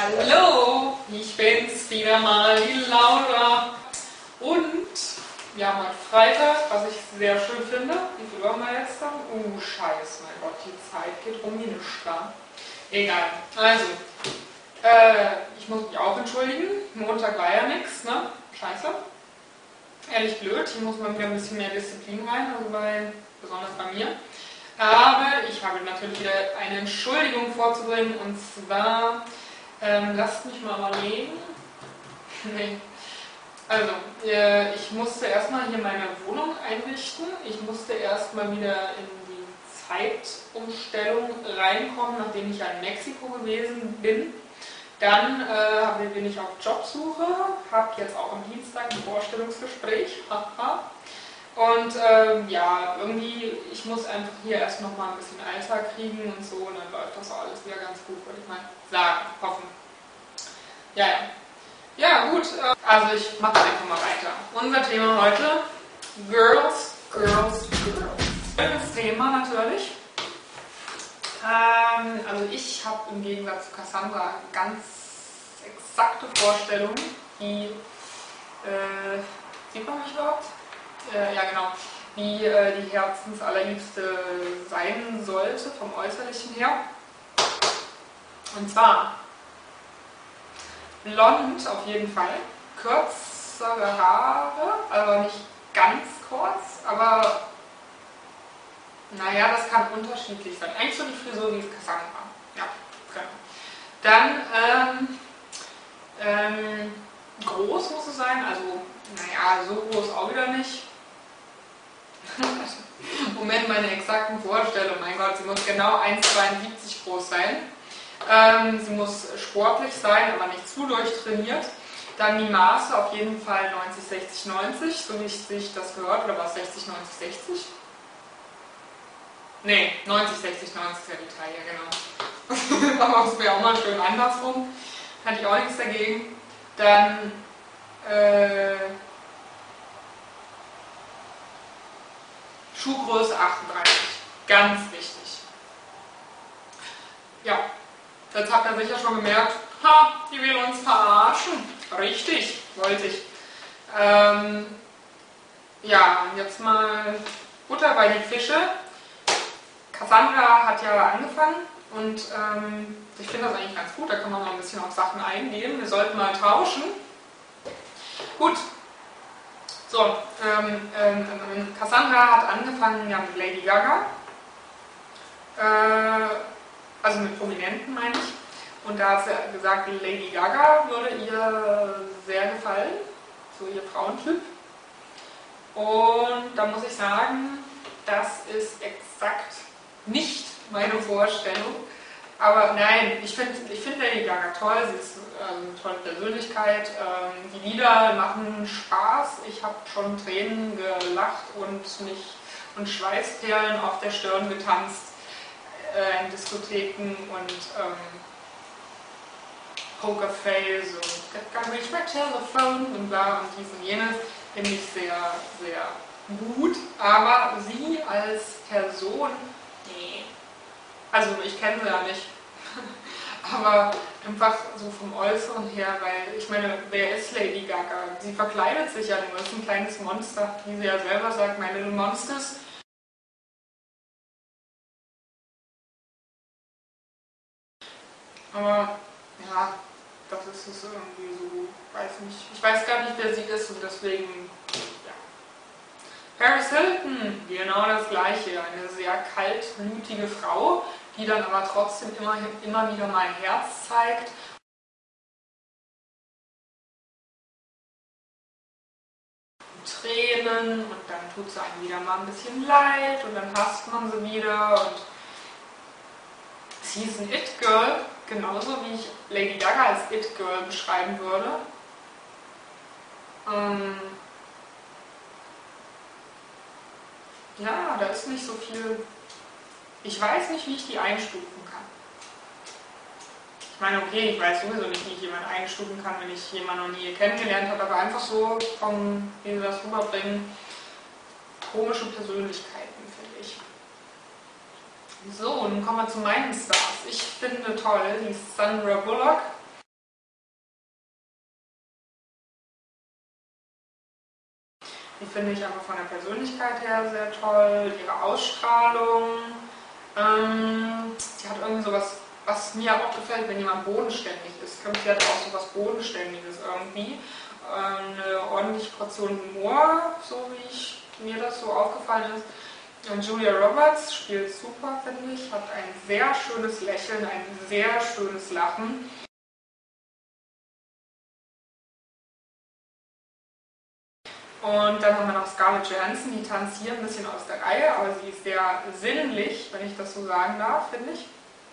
Hallo, ich bin's wieder mal, die Laura. Und wir haben heute Freitag, was ich sehr schön finde. Wie viel haben wir jetzt da? Scheiße, mein Gott, die Zeit geht rum wie eine Star. Egal. Also, ich muss mich auch entschuldigen. Montag war ja nichts, ne? Scheiße. Ehrlich blöd, hier muss man wieder ein bisschen mehr Disziplin rein, also besonders bei mir. Aber ich habe natürlich wieder eine Entschuldigung vorzubringen, und zwar, lasst mich mal überlegen. Nee. Also, ich musste erstmal hier meine Wohnung einrichten. Ich musste erstmal wieder in die Zeitumstellung reinkommen, nachdem ich ja in Mexiko gewesen bin. Dann bin ich auf Jobsuche, habe jetzt auch am Dienstag ein Vorstellungsgespräch. Und ja, irgendwie, ich muss einfach hier erst nochmal ein bisschen Alltag kriegen und so, und dann läuft das auch alles wieder ganz gut, würde ich mal sagen, hoffen. Ja, ja. Ja, gut, also ich mache einfach mal weiter. Unser Thema heute, Girls, Girls, Girls. Das Thema natürlich. Also ich habe im Gegensatz zu Cassandra ganz exakte Vorstellungen, die, sieht man mich überhaupt? Ja genau, wie die Herzensallerliebste sein sollte, vom Äußerlichen her. Und zwar blond auf jeden Fall, kürzere Haare, also nicht ganz kurz, aber naja, das kann unterschiedlich sein. Eigentlich so die Frisur wie Cassandra. Ja, genau. Dann groß muss es sein, also naja, so groß auch wieder nicht. Moment, meine exakten Vorstellungen. Mein Gott, sie muss genau 1,72 groß sein. Sie muss sportlich sein, aber nicht zu durchtrainiert. Dann die Maße auf jeden Fall 90, 60, 90, so wie sich das gehört. Oder war es 60, 90, 60? Ne, 90, 60, 90 ist ja die Taille, genau. Aber es wäre auch mal schön andersrum. Hatte ich auch nichts dagegen. Dann Schuhgröße 38. Ganz wichtig. Ja, jetzt habt ihr sicher schon gemerkt, die will uns verarschen. Richtig, wollte ich. Ja, jetzt mal Butter bei die Fische. Cassandra hat ja angefangen und ich finde das eigentlich ganz gut, da kann man mal ein bisschen auf Sachen eingehen. Wir sollten mal tauschen. Gut. So, Cassandra hat angefangen ja mit Lady Gaga. Also mit Prominenten meine ich. Und da hat sie gesagt, Lady Gaga würde ihr sehr gefallen, so ihr Frauentyp. Und da muss ich sagen, das ist exakt nicht meine Vorstellung. Aber nein, ich finde Lady Gaga toll, sie ist eine tolle Persönlichkeit. Die Lieder machen Spaß, ich habe schon Tränen gelacht und Schweißperlen auf der Stirn getanzt in Diskotheken und Pokerface und Gotta Reach My Telephone und bla und dies und jenes, finde ich sehr, sehr gut. Aber sie als Person, nee. Also ich kenne sie ja nicht. Aber einfach so vom Äußeren her, weil ich meine, wer ist Lady Gaga? Sie verkleidet sich ja nur, ist ein kleines Monster, wie sie ja selber sagt, my little monsters. Aber ja, das ist es irgendwie so, weiß nicht. Ich weiß gar nicht, wer sie ist und deswegen, ja. Paris Hilton, genau das gleiche. Eine sehr kaltblütige Frau, die dann aber trotzdem immer wieder mal ein Herz zeigt. Tränen und dann tut sie einem wieder mal ein bisschen leid und dann hasst man sie wieder und sie ist ein It-Girl, genauso wie ich Lady Gaga als It-Girl beschreiben würde. Ja, da ist nicht so viel. Ich weiß nicht, wie ich die einstufen kann. Ich meine, okay, ich weiß sowieso nicht, wie ich jemanden einstufen kann, wenn ich jemanden noch nie kennengelernt habe, aber einfach so, wie sie das rüberbringen, komische Persönlichkeiten, finde ich. So, nun kommen wir zu meinen Stars. Ich finde toll die Sandra Bullock. Die finde ich einfach von der Persönlichkeit her sehr toll, ihre Ausstrahlung. Die hat irgendwie sowas, was mir auch gefällt, wenn jemand bodenständig ist. Ich glaube, sie hat auch sowas Bodenständiges irgendwie. Eine ordentliche Portion Humor, so wie mir das so aufgefallen ist. Und Julia Roberts spielt super, finde ich, hat ein sehr schönes Lächeln, ein sehr schönes Lachen. Und dann haben wir noch Scarlett Johansson, die tanzt hier ein bisschen aus der Reihe, aber sie ist sehr sinnlich, wenn ich das so sagen darf, finde ich.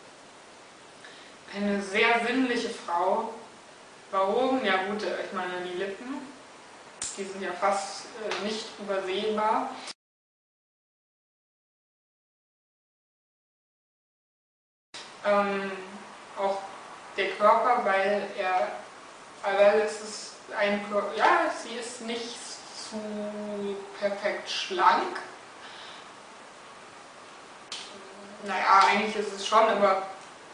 Eine sehr sinnliche Frau. Warum? Ja gut, ich meine, die Lippen, die sind ja fast nicht übersehbar. Auch der Körper, weil es ist ein Körper, ja, sie ist nicht zu perfekt schlank. Naja, eigentlich ist es schon, aber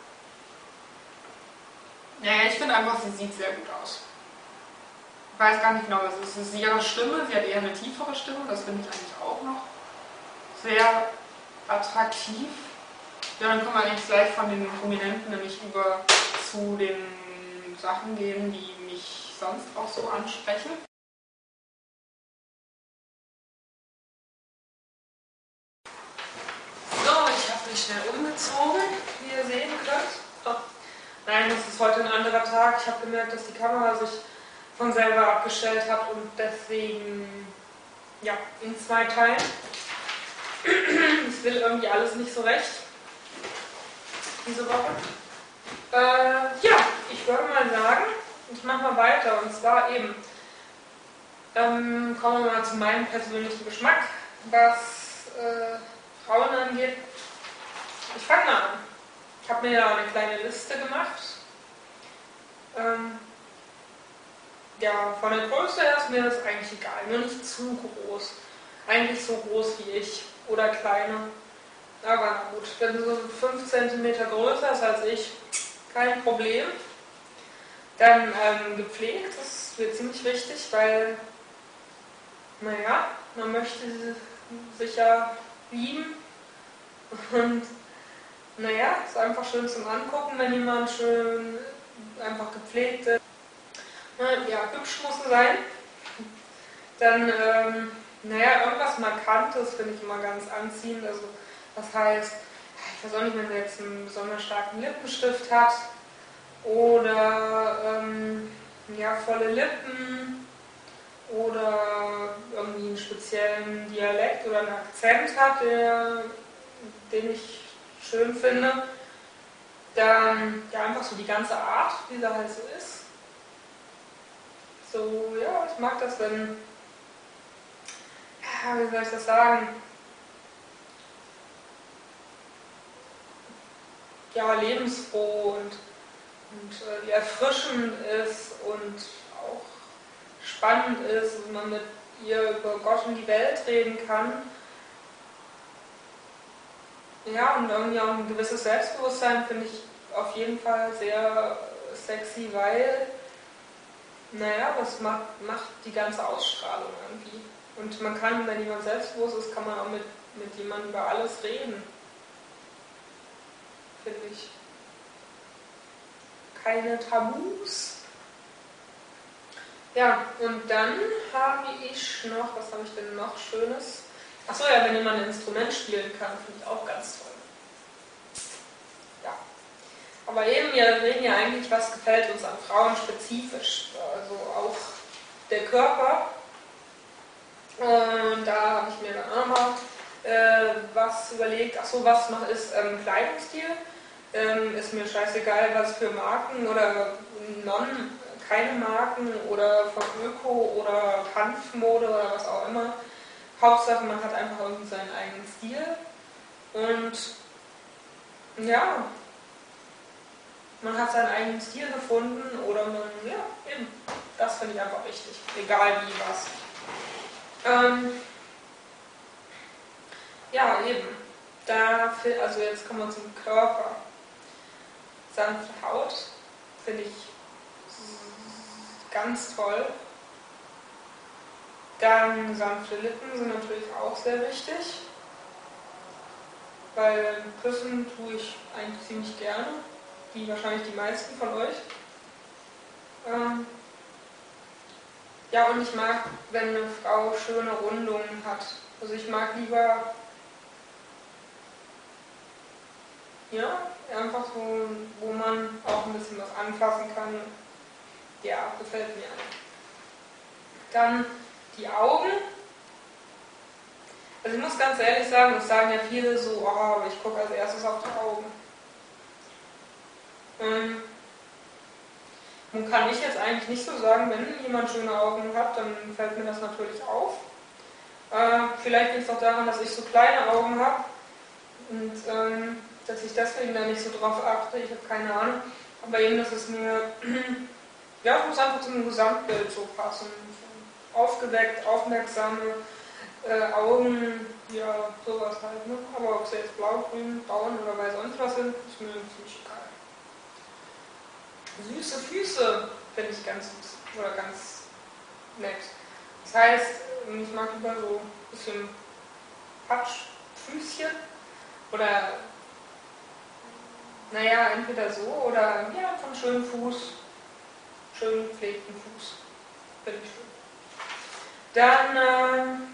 naja, ich finde einfach, sie sieht sehr gut aus. Ich weiß gar nicht genau, was es ist. Es ist ihre Stimme, sie hat eher eine tiefere Stimme, das finde ich eigentlich auch noch sehr attraktiv. Ja, dann können wir eigentlich gleich von den Prominenten nämlich über zu den Sachen gehen, die mich sonst auch so ansprechen. So, ich habe mich schnell umgezogen, wie ihr sehen könnt. Oh. Nein, es ist heute ein anderer Tag. Ich habe gemerkt, dass die Kamera sich von selber abgestellt hat und deswegen ja, in 2 Teilen. Ich will irgendwie alles nicht so recht diese Woche. Ja, ich würde mal sagen, ich mache mal weiter und zwar eben kommen wir mal zu meinem persönlichen Geschmack, was Frauen angeht. Ich fange mal an. Ich habe mir ja eine kleine Liste gemacht. Ja, von der Größe her ist mir das eigentlich egal, nur nicht zu groß. Eigentlich so groß wie ich oder kleiner. Aber na gut, wenn du so 5 cm größer ist als ich, kein Problem. Dann gepflegt, das wird ziemlich wichtig, weil, naja, man möchte sich ja lieben. Und naja, es ist einfach schön zum Angucken, wenn jemand schön einfach gepflegt ist. Ja, hübsch muss er sein. Dann, naja, irgendwas Markantes finde ich immer ganz anziehend. Also, das heißt, ich weiß auch nicht, wenn er jetzt einen besonders starken Lippenstift hat oder ja, volle Lippen oder irgendwie einen speziellen Dialekt oder einen Akzent hat, den ich schön finde. Dann ja, einfach so die ganze Art, wie sie halt so ist. So, ja, ich mag das, wenn, ja, wie soll ich das sagen? Ja, lebensfroh und erfrischend ist und auch spannend ist und man mit ihr über Gott und die Welt reden kann. Ja, und irgendwie auch ein gewisses Selbstbewusstsein finde ich auf jeden Fall sehr sexy, weil, naja, das macht die ganze Ausstrahlung irgendwie. Und man kann, wenn jemand selbstbewusst ist, kann man auch mit jemandem über alles reden. Finde ich. Keine Tabus. Ja, und dann habe ich noch, was habe ich denn noch Schönes? Achso, ja, wenn jemand ein Instrument spielen kann, finde ich auch ganz toll. Ja. Aber eben, wir reden ja eigentlich, was gefällt uns an Frauen spezifisch. Also auch der Körper. Und da habe ich mir dann auch nochmal was überlegt. Achso, was ist Kleidungsstil? Ist mir scheißegal, was für Marken oder keine Marken oder von Öko oder Hanfmode oder was auch immer. Hauptsache, man hat einfach irgendwie seinen eigenen Stil. Und ja, man hat seinen eigenen Stil gefunden oder man, ja, eben, das finde ich einfach wichtig. Egal wie was. Ja, eben. Also jetzt kommen wir zum Körper. Sanfte Haut finde ich ganz toll. Dann sanfte Lippen sind natürlich auch sehr wichtig, weil küssen tue ich eigentlich ziemlich gerne, wie wahrscheinlich die meisten von euch. Ja, und ich mag, wenn eine Frau schöne Rundungen hat. Also ich mag lieber, ja, einfach so, wo man auch ein bisschen was anfassen kann. Ja, gefällt mir. Dann die Augen. Also ich muss ganz ehrlich sagen, das sagen ja viele so, oh, ich gucke als erstes auf die Augen. Nun kann ich jetzt eigentlich nicht so sagen, wenn jemand schöne Augen hat, dann fällt mir das natürlich auf. Vielleicht liegt es auch daran, dass ich so kleine Augen habe und dass ich deswegen da nicht so drauf achte, ich habe keine Ahnung. Aber eben, dass es mir, ja, es muss einfach zum Gesamtbild so passen. Aufgeweckt, aufmerksame Augen, ja, sowas halt, ne? Aber ob sie jetzt blau, grün, braun oder weiß sonst was sind, ist mir ziemlich egal. Süße Füße finde ich ganz süß oder ganz nett. Das heißt, ich mag lieber so ein bisschen Patschfüßchen oder, naja, entweder so oder ja, von schönen Fuß, schön gepflegten Fuß. Finde ich schön. Dann,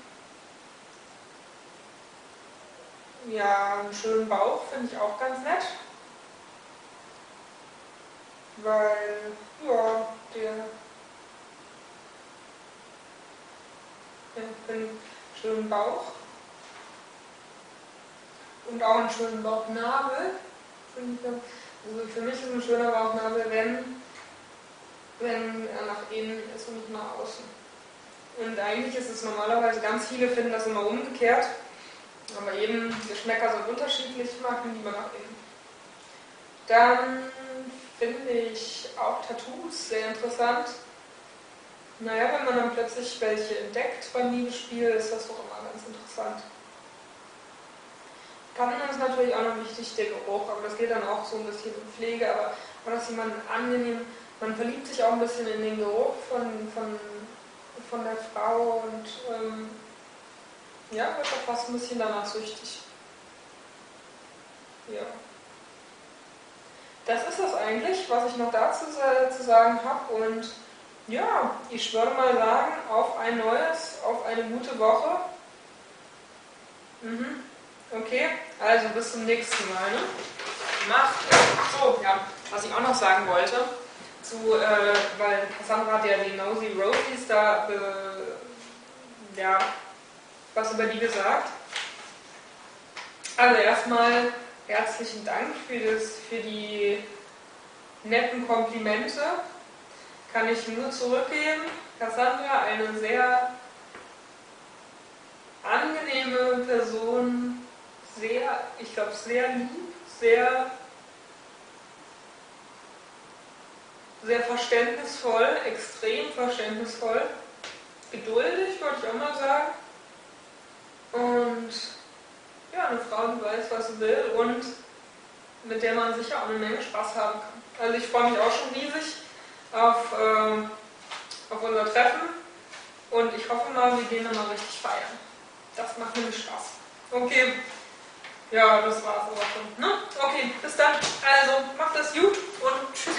ja, einen schönen Bauch finde ich auch ganz nett. Weil, ja, einen schönen Bauch und auch einen schönen Bauchnabel. Also für mich ist ein schöner Bauchnabel, wenn er nach innen ist und nicht nach außen. Und eigentlich ist es normalerweise, ganz viele finden das immer umgekehrt, aber eben Geschmäcker sind unterschiedlich, ich mag ihn lieber nach innen. Dann finde ich auch Tattoos sehr interessant. Naja, wenn man dann plötzlich welche entdeckt beim Liebesspiel, ist das doch immer ganz interessant. Dann ist natürlich auch noch wichtig der Geruch, aber das geht dann auch so ein bisschen um Pflege, aber dass jemand angenehm, man verliebt sich auch ein bisschen in den Geruch von der Frau und ja, wird auch fast ein bisschen danach süchtig. Ja. Das ist es eigentlich, was ich noch dazu zu sagen habe. Und ja, ich würde mal sagen, auf ein neues, auf eine gute Woche. Okay, also bis zum nächsten Mal. Ne? So, ja, was ich auch noch sagen wollte, weil Cassandra hat ja die Nosy Rosies da ja, was über die gesagt. Also erstmal herzlichen Dank für die netten Komplimente. Kann ich nur zurückgeben. Cassandra, eine sehr angenehme Person, ich glaube sehr lieb, sehr verständnisvoll, extrem verständnisvoll, geduldig, würde ich auch mal sagen. Und ja, eine Frau, die weiß, was sie will und mit der man sicher auch eine Menge Spaß haben kann. Also ich freue mich auch schon riesig auf unser Treffen und ich hoffe mal, wir gehen dann mal richtig feiern. Das macht nämlich Spaß. Okay, ja, das war's aber schon. Ne? Okay, bis dann. Also, macht es gut und tschüss.